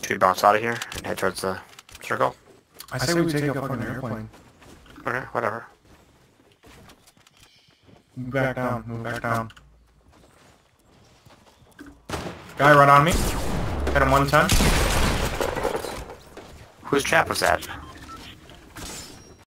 Should we bounce out of here and head towards the circle? I say we take a fucking airplane. Okay, whatever. Move back down, move back down. Guy right on me. Hit him 110. Whose trap was that?